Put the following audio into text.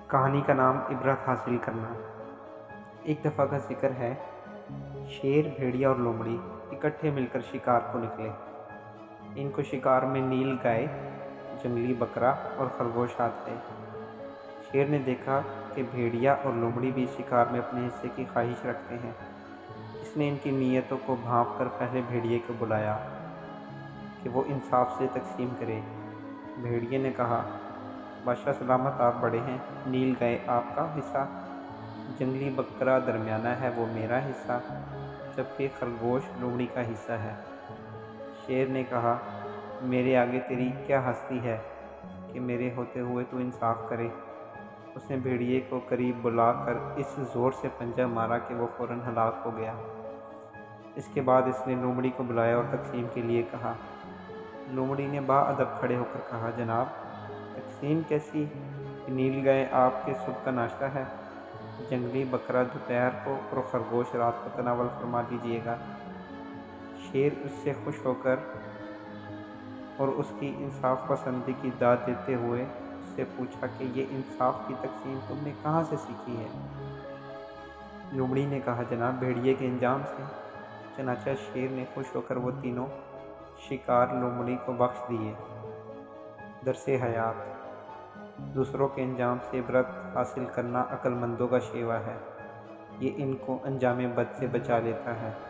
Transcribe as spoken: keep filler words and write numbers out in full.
کہانی کا نام عبرت حاصل کرنا۔ ایک دفعہ کا ذکر ہے، شیر، بھیڑیا اور لومڑی اکٹھے مل کر شکار کو نکلے۔ ان کو شکار میں نیل گائے، جنگلی بکرا اور خرگوش آتے۔ شیر نے دیکھا کہ بھیڑیا اور لومڑی بھی شکار میں اپنے حصے کی خواہش رکھتے ہیں۔ اس نے ان کی نیتوں کو بھانپ کر پہلے بھیڑیے کو بلایا کہ وہ انصاف سے تقسیم کرے۔ بھیڑیے نے کہا، بادشاہ سلامت، آپ بڑے ہیں، نیل گائے آپ کا حصہ، جنگلی بکرا درمیانہ ہے، وہ میرا حصہ، جبکہ خرگوش لومڑی کا حصہ ہے۔ شیر نے کہا، میرے آگے تیری کیا ہستی ہے کہ میرے ہوتے ہوئے تو انصاف کرے۔ اس نے بھیڑیے کو قریب بلا کر اس زور سے پنجہ مارا کہ وہ فوراً ہلاک ہو گیا۔ اس کے بعد اس نے لومڑی کو بلایا اور تقسیم کے لیے کہا۔ لومڑی نے با ادب کھڑے ہو کر کہا، جناب، تقسیم کیسی؟ نیل گائے آپ کے صبح کا ناشتہ ہے، جنگلی بکرا دوپہر کو اور خرگوش رات کو تناول فرما دیجیے گا۔ شیر اس سے خوش ہو کر اور اس کی انصاف پسندی کی داد دیتے ہوئے اس سے پوچھا کہ یہ انصاف کی تقسیم تم نے کہاں سے سیکھی ہے؟ لومڑی نے کہا، جناب، بھیڑیے کے انجام سے۔ چنانچہ شیر نے خوش ہو کر وہ تینوں شکار لومڑی کو بخش دیے۔ درس حیات: دوسروں کے انجام سے عبرت حاصل کرنا عقل مندوں کا شیوا ہے۔ یہ ان کو انجام بد سے بچا لیتا ہے۔